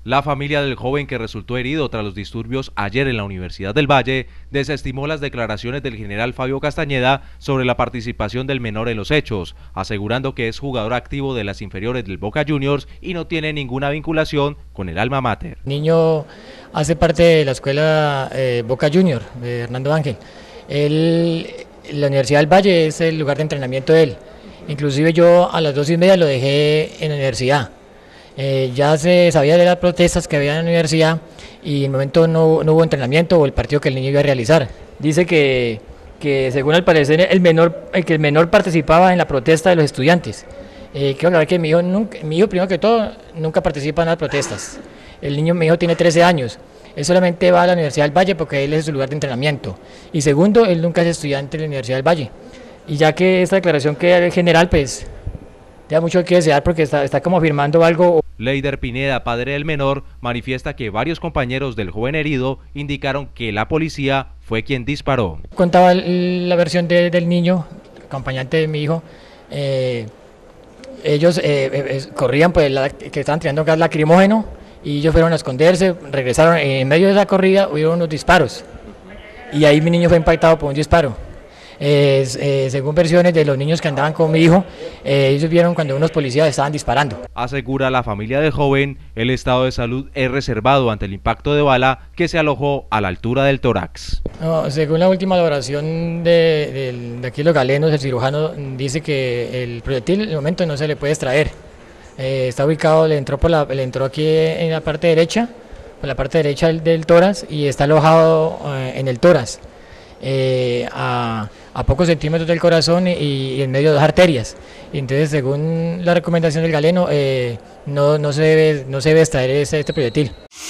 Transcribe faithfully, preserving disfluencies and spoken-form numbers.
La familia del joven que resultó herido tras los disturbios ayer en la Universidad del Valle desestimó las declaraciones del general Fabio Castañeda sobre la participación del menor en los hechos, asegurando que es jugador activo de las inferiores del Boca Juniors y no tiene ninguna vinculación con el alma mater. El niño hace parte de la escuela eh, Boca Juniors de Hernando Ángel. Él, la Universidad del Valle es el lugar de entrenamiento de él. Inclusive yo a las dos y media lo dejé en la universidad. Eh, ya se sabía de las protestas que había en la universidad y en el momento no, no hubo entrenamiento o el partido que el niño iba a realizar. Dice que, que según al parecer el menor, el que el menor participaba en la protesta de los estudiantes. Eh, quiero aclarar que mi hijo, nunca, mi hijo primero que todo nunca participa en las protestas. El niño, mi hijo tiene trece años. Él solamente va a la Universidad del Valle porque él es su lugar de entrenamiento. Y segundo, él nunca es estudiante de la Universidad del Valle. Y ya que esta declaración queda general, pues da mucho que desear porque está, está como afirmando algo. Leider Pineda, padre del menor, manifiesta que varios compañeros del joven herido indicaron que la policía fue quien disparó. Contaba la versión de, del niño, acompañante de mi hijo, eh, ellos eh, eh, corrían, pues la, que estaban tirando gas lacrimógeno y ellos fueron a esconderse, regresaron, en medio de esa corrida hubieron unos disparos y ahí mi niño fue impactado por un disparo. Eh, eh, según versiones de los niños que andaban con mi hijo, eh, ellos vieron cuando unos policías estaban disparando. Asegura la familia del joven, el estado de salud es reservado ante el impacto de bala que se alojó a la altura del tórax. No, según la última elaboración de, de, de aquí los galenos, el cirujano dice que el proyectil en el momento no se le puede extraer. Eh, está ubicado, le entró, por la, le entró aquí en la parte derecha, por la parte derecha del, del tórax y está alojado eh, en el tórax. Eh, a, a pocos centímetros del corazón y, y en medio de dos arterias. Entonces, según la recomendación del galeno, eh, no, no, se debe, no se debe extraer este, este proyectil.